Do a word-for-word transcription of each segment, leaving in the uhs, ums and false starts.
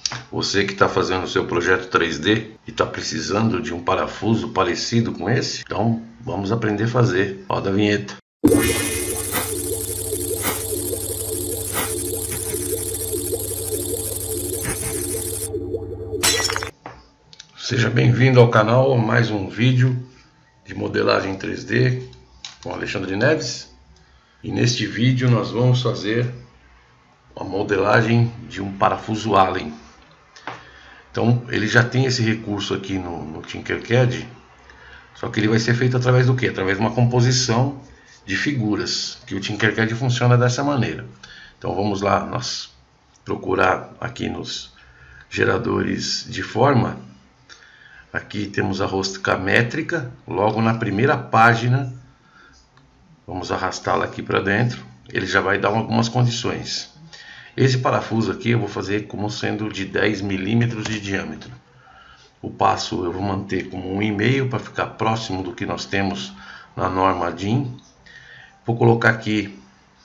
Você que está fazendo o seu projeto três D e está precisando de um parafuso parecido com esse, então vamos aprender a fazer. Roda a vinheta. Seja bem-vindo ao canal, a mais um vídeo de modelagem três D com Alexandre Neves. E neste vídeo nós vamos fazer a modelagem de um parafuso Allen. Então ele já tem esse recurso aqui no, no Tinkercad, só que ele vai ser feito através do que? Através de uma composição de figuras, que o Tinkercad funciona dessa maneira. Então vamos lá, nós procurar aqui nos geradores de forma. Aqui temos a rosca métrica, logo na primeira página, vamos arrastá-la aqui para dentro, ele já vai dar algumas condições. Esse parafuso aqui eu vou fazer como sendo de dez milímetros de diâmetro. O passo eu vou manter como um e meio para ficar próximo do que nós temos na norma D I N. Vou colocar aqui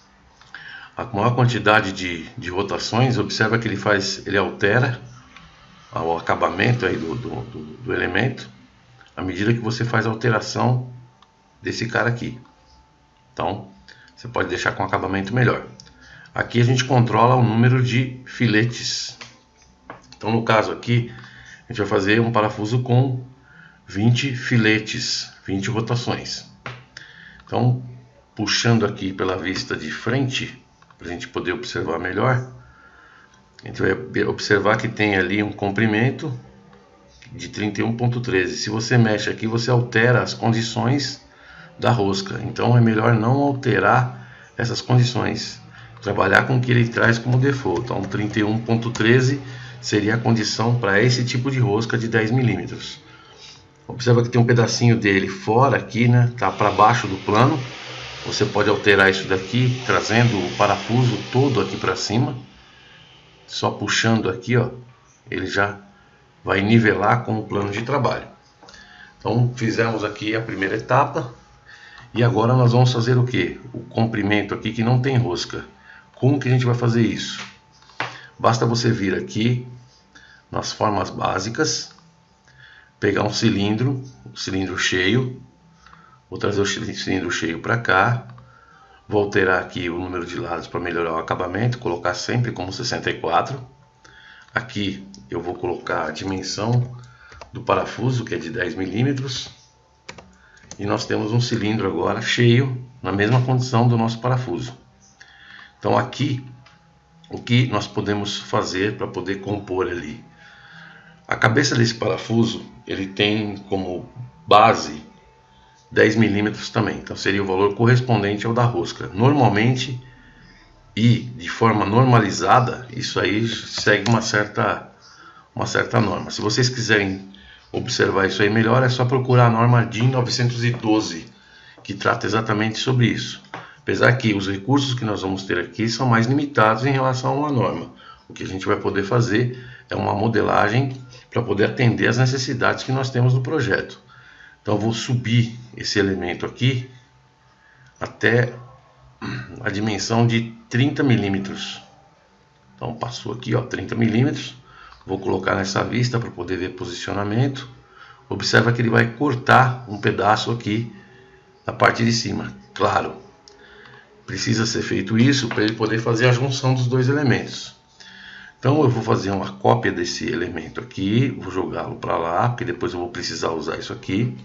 a maior quantidade de, de rotações. Observa que ele faz, ele altera o acabamento aí do, do, do, do elemento à medida que você faz a alteração desse cara aqui. Então você pode deixar com acabamento melhor. Aqui a gente controla o número de filetes. Então no caso aqui a gente vai fazer um parafuso com vinte filetes, vinte rotações. Então puxando aqui pela vista de frente para a gente poder observar melhor, a gente vai observar que tem ali um comprimento de trinta e um ponto treze. Se você mexe aqui, você altera as condições da rosca. Então é melhor não alterar essas condições. Trabalhar com o que ele traz como default. Então trinta e um ponto treze seria a condição para esse tipo de rosca de dez milímetros. Observa que tem um pedacinho dele fora aqui, né? Tá para baixo do plano. Você pode alterar isso daqui, trazendo o parafuso todo aqui para cima. Só puxando aqui, ó, ele já vai nivelar com o plano de trabalho. Então fizemos aqui a primeira etapa e agora nós vamos fazer o que? O comprimento aqui que não tem rosca. Como que a gente vai fazer isso? Basta você vir aqui nas formas básicas, pegar um cilindro, um cilindro cheio, vou trazer o cilindro cheio para cá. Vou alterar aqui o número de lados para melhorar o acabamento, colocar sempre como sessenta e quatro. Aqui eu vou colocar a dimensão do parafuso, que é de dez milímetros. E nós temos um cilindro agora cheio, na mesma condição do nosso parafuso. Então aqui, o que nós podemos fazer para poder compor ali? A cabeça desse parafuso, ele tem como base dez milímetros também, então seria o valor correspondente ao da rosca. Normalmente e de forma normalizada, isso aí segue uma certa, uma certa norma. Se vocês quiserem observar isso aí melhor, é só procurar a norma D I N novecentos e doze, que trata exatamente sobre isso. Apesar que os recursos que nós vamos ter aqui são mais limitados em relação a uma norma. O que a gente vai poder fazer é uma modelagem para poder atender às necessidades que nós temos no projeto. Então eu vou subir esse elemento aqui até a dimensão de trinta milímetros. Então passou aqui, ó, trinta milímetros. Vou colocar nessa vista para poder ver posicionamento. Observa que ele vai cortar um pedaço aqui na parte de cima. Claro, precisa ser feito isso para ele poder fazer a junção dos dois elementos. Então eu vou fazer uma cópia desse elemento aqui, vou jogá-lo para lá, porque depois eu vou precisar usar isso aqui.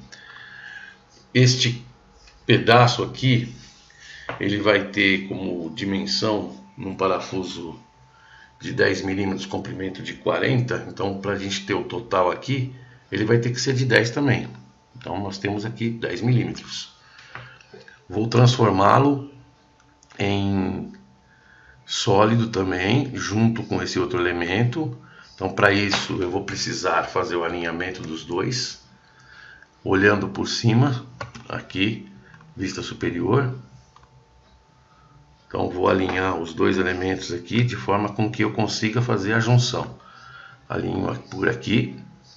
Este pedaço aqui, ele vai ter como dimensão num parafuso de dez milímetros, comprimento de quarenta. Então para a gente ter o total aqui, ele vai ter que ser de dez também. Então nós temos aqui dez milímetros. Vou transformá-lo em sólido também, junto com esse outro elemento. Então para isso eu vou precisar fazer o alinhamento dos dois, olhando por cima, aqui, vista superior. Então vou alinhar os dois elementos aqui de forma com que eu consiga fazer a junção. Alinho por aqui.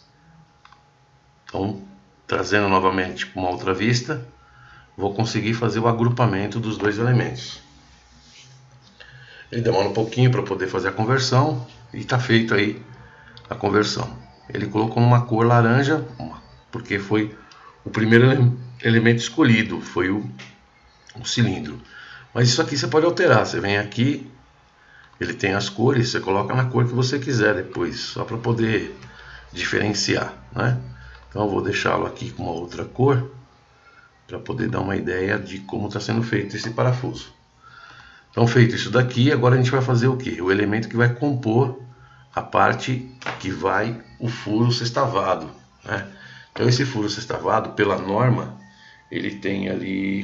Então, trazendo novamente para uma outra vista, vou conseguir fazer o agrupamento dos dois elementos. Ele demora um pouquinho para poder fazer a conversão e está feito aí a conversão. Ele colocou uma cor laranja, porque foi o primeiro elemento escolhido, foi o, o cilindro. Mas isso aqui você pode alterar, você vem aqui, ele tem as cores, você coloca na cor que você quiser depois, só para poder diferenciar, né? Então eu vou deixá-lo aqui com uma outra cor, para poder dar uma ideia de como está sendo feito esse parafuso. Então, feito isso daqui, agora a gente vai fazer o que? O elemento que vai compor a parte que vai o furo sextavado, né? Então esse furo sextavado, pela norma, ele tem ali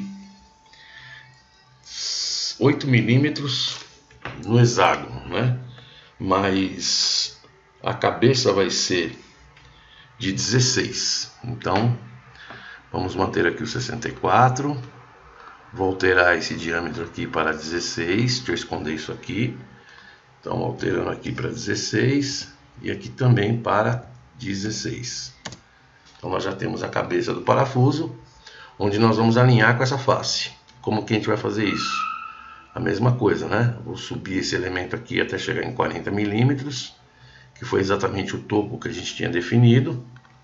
oito milímetros no hexágono, né? Mas a cabeça vai ser de dezesseis. Então vamos manter aqui o sessenta e quatro. Vou alterar esse diâmetro aqui para dezesseis. Deixa eu esconder isso aqui. Então, alterando aqui para dezesseis e aqui também para dezesseis. Então, nós já temos a cabeça do parafuso, onde nós vamos alinhar com essa face. Como que a gente vai fazer isso? A mesma coisa, né? Vou subir esse elemento aqui até chegar em quarenta milímetros, que foi exatamente o topo que a gente tinha definido.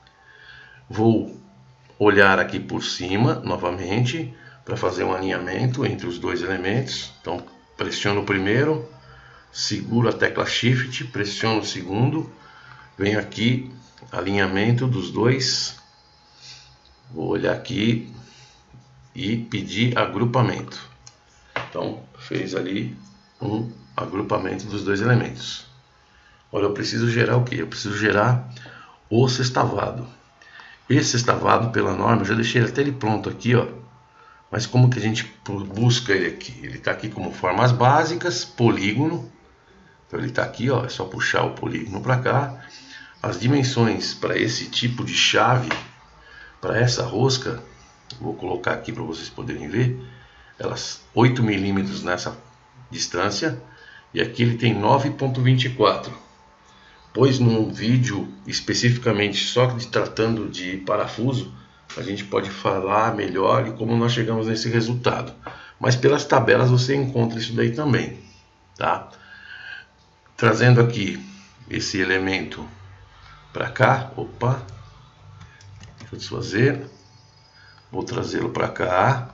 Vou olhar aqui por cima, novamente, para fazer um alinhamento entre os dois elementos. Então, pressiono o primeiro, seguro a tecla Shift, pressiono o segundo, venho aqui, alinhamento dos dois, vou olhar aqui e pedir agrupamento. Então, fez ali um agrupamento dos dois elementos. Agora eu preciso gerar o que? Eu preciso gerar o sextavado. Esse sextavado, pela norma, eu já deixei até ele pronto aqui, ó. Mas como que a gente busca ele aqui? Ele está aqui como formas básicas, polígono. Então ele está aqui, ó, é só puxar o polígono para cá. As dimensões para esse tipo de chave, para essa rosca, vou colocar aqui para vocês poderem ver, elas oito milímetros nessa distância, e aqui ele tem nove ponto vinte e quatro. Pois num vídeo especificamente só de tratando de parafuso, a gente pode falar melhor e como nós chegamos nesse resultado. Mas pelas tabelas você encontra isso daí também, tá? Trazendo aqui esse elemento para cá, opa, deixa eu desfazer, vou trazê-lo para cá,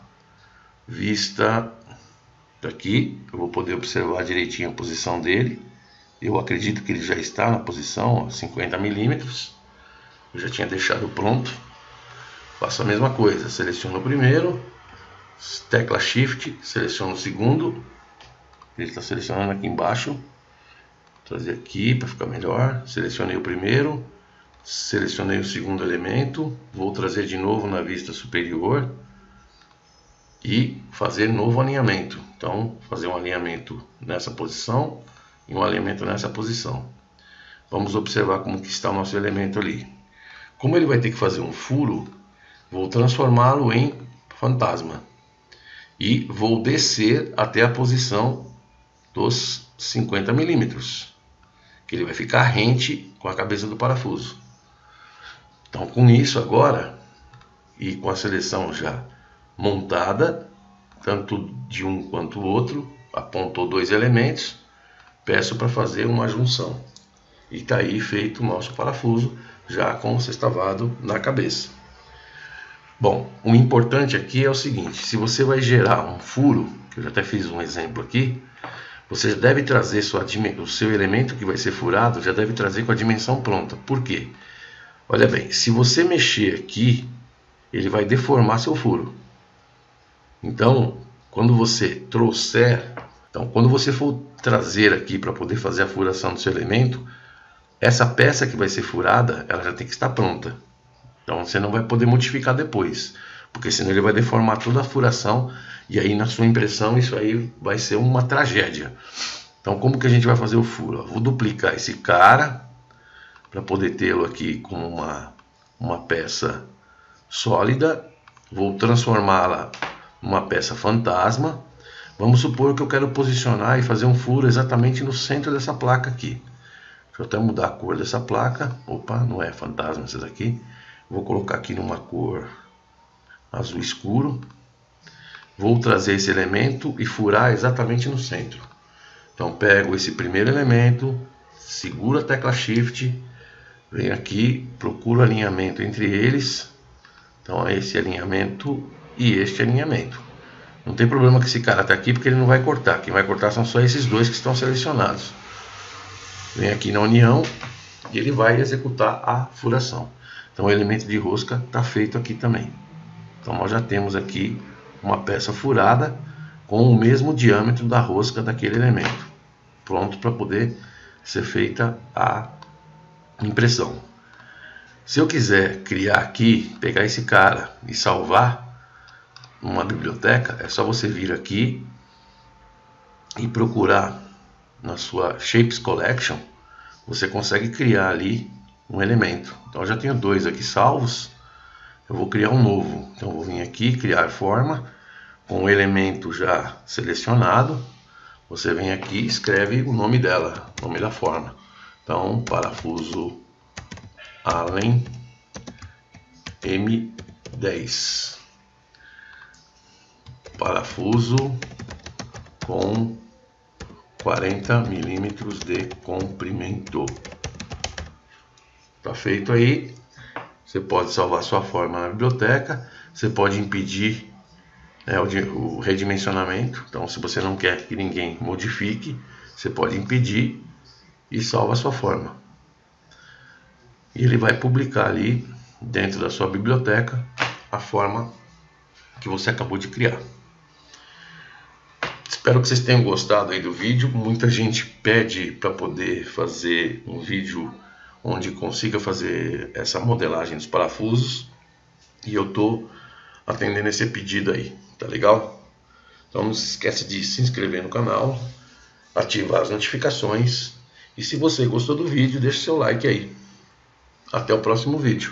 vista daqui, eu vou poder observar direitinho a posição dele. Eu acredito que ele já está na posição, ó, cinquenta milímetros, eu já tinha deixado pronto. Faço a mesma coisa, seleciono o primeiro, tecla Shift, seleciono o segundo, ele está selecionando aqui embaixo, vou trazer aqui para ficar melhor, selecionei o primeiro, selecionei o segundo elemento, vou trazer de novo na vista superior e fazer novo alinhamento. Então, fazer um alinhamento nessa posição e um alinhamento nessa posição. Vamos observar como que está o nosso elemento ali. Como ele vai ter que fazer um furo, vou transformá-lo em fantasma e vou descer até a posição dos cinquenta milímetros, que ele vai ficar rente com a cabeça do parafuso. Então, com isso agora e com a seleção já montada, tanto de um quanto o outro, apontou dois elementos, peço para fazer uma junção e está aí feito o nosso parafuso já com o sextavado na cabeça. Bom, o importante aqui é o seguinte: se você vai gerar um furo, que eu já até fiz um exemplo aqui, você já deve trazer sua, o seu elemento que vai ser furado, já deve trazer com a dimensão pronta. Por quê? Olha bem, se você mexer aqui, ele vai deformar seu furo. Então, quando você trouxer, então quando você for trazer aqui para poder fazer a furação do seu elemento, essa peça que vai ser furada, ela já tem que estar pronta. Então você não vai poder modificar depois, porque senão ele vai deformar toda a furação e aí na sua impressão isso aí vai ser uma tragédia. Então como que a gente vai fazer o furo? Vou duplicar esse cara para poder tê-lo aqui como uma, uma peça sólida. Vou transformá-la numa peça fantasma. Vamos supor que eu quero posicionar e fazer um furo exatamente no centro dessa placa aqui. Deixa eu até mudar a cor dessa placa. Opa, não é fantasma essa daqui. Vou colocar aqui numa cor azul escuro. Vou trazer esse elemento e furar exatamente no centro. Então pego esse primeiro elemento, seguro a tecla Shift, venho aqui, procuro alinhamento entre eles. Então esse alinhamento e este alinhamento. Não tem problema que esse cara está aqui, porque ele não vai cortar. Quem vai cortar são só esses dois que estão selecionados. Vem aqui na união e ele vai executar a furação. Então o elemento de rosca está feito aqui também. Então nós já temos aqui uma peça furada com o mesmo diâmetro da rosca daquele elemento, pronto para poder ser feita a impressão. Se eu quiser criar aqui, pegar esse cara e salvar numa biblioteca, é só você vir aqui e procurar na sua Shapes Collection. Você consegue criar ali um elemento. Então eu já tenho dois aqui salvos. Eu vou criar um novo. Então eu vou vir aqui, criar forma, com o elemento já selecionado. Você vem aqui e escreve o nome dela, o nome da forma. Então, parafuso Allen M dez. Parafuso com quarenta milímetros de comprimento. Tá feito aí. Você pode salvar sua forma na biblioteca. Você pode impedir, né, o, o redimensionamento. Então, se você não quer que ninguém modifique, você pode impedir e salva a sua forma. E ele vai publicar ali dentro da sua biblioteca a forma que você acabou de criar. Espero que vocês tenham gostado aí do vídeo. Muita gente pede para poder fazer um vídeo onde consiga fazer essa modelagem dos parafusos, e eu estou atendendo esse pedido aí, tá legal? Então não se esquece de se inscrever no canal, ativar as notificações, e se você gostou do vídeo, deixe seu like aí. Até o próximo vídeo.